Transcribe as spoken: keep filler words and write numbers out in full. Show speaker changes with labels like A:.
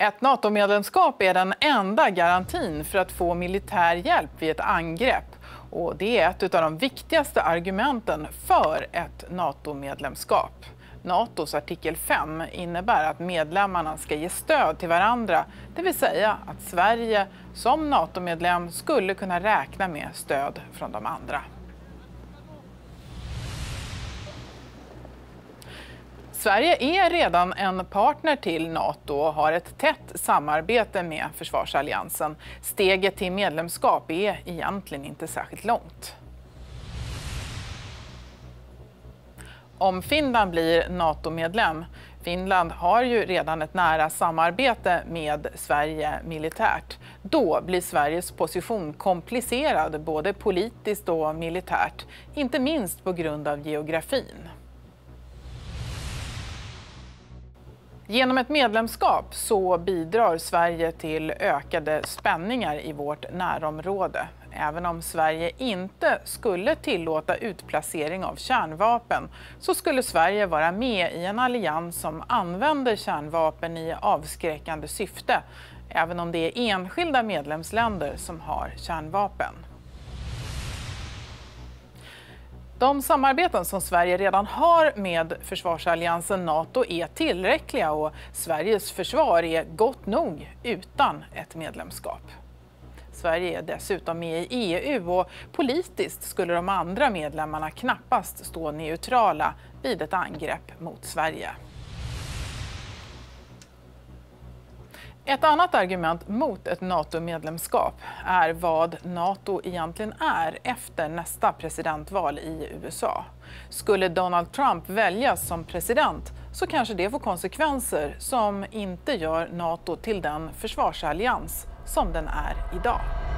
A: Ett NATO-medlemskap är den enda garantin för att få militär hjälp vid ett angrepp. Och det är ett av de viktigaste argumenten för ett NATO-medlemskap. NATOs artikel fem innebär att medlemmarna ska ge stöd till varandra, det vill säga att Sverige som NATO-medlem skulle kunna räkna med stöd från de andra. Sverige är redan en partner till NATO och har ett tätt samarbete med försvarsalliansen. Steget till medlemskap är egentligen inte särskilt långt. Om Finland blir NATO-medlem, Finland har ju redan ett nära samarbete med Sverige militärt. Då blir Sveriges position komplicerad både politiskt och militärt, inte minst på grund av geografin. Genom ett medlemskap så bidrar Sverige till ökade spänningar i vårt närområde. Även om Sverige inte skulle tillåta utplacering av kärnvapen så skulle Sverige vara med i en allians som använder kärnvapen i avskräckande syfte, även om det är enskilda medlemsländer som har kärnvapen. De samarbeten som Sverige redan har med försvarsalliansen NATO är tillräckliga och Sveriges försvar är gott nog utan ett medlemskap. Sverige är dessutom med i E U och politiskt skulle de andra medlemmarna knappast stå neutrala vid ett angrepp mot Sverige. Ett annat argument mot ett NATO-medlemskap är vad NATO egentligen är efter nästa presidentval i U S A. Skulle Donald Trump väljas som president så kanske det får konsekvenser som inte gör NATO till den försvarsallians som den är idag.